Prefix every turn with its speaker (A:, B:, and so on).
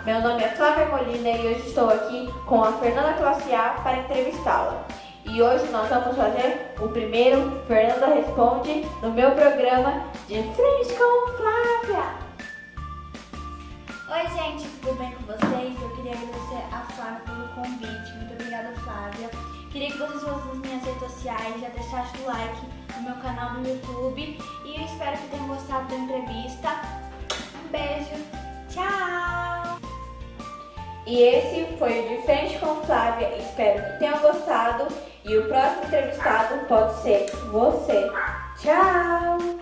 A: meu nome é Flávia Molina e hoje estou aqui com a Fernanda Classe A para entrevistá-la. E hoje nós vamos fazer o primeiro Fernanda Responde no meu programa De Frente com Flávia.
B: Oi gente, tudo bem com vocês? Eu queria agradecer a Flávia pelo convite. Muito obrigada, Flávia. Queria que vocês fossem nas minhas redes sociais, já deixassem o like no meu canal no YouTube. E eu espero que tenham gostado da entrevista. Um beijo, tchau!
A: E esse foi o De Frente com Flávia. Espero que tenham gostado. E o próximo entrevistado pode ser você. Tchau!